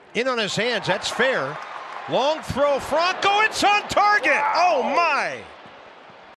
in on his hands. That's fair. Long throw, Franco. It's on target. Oh, my.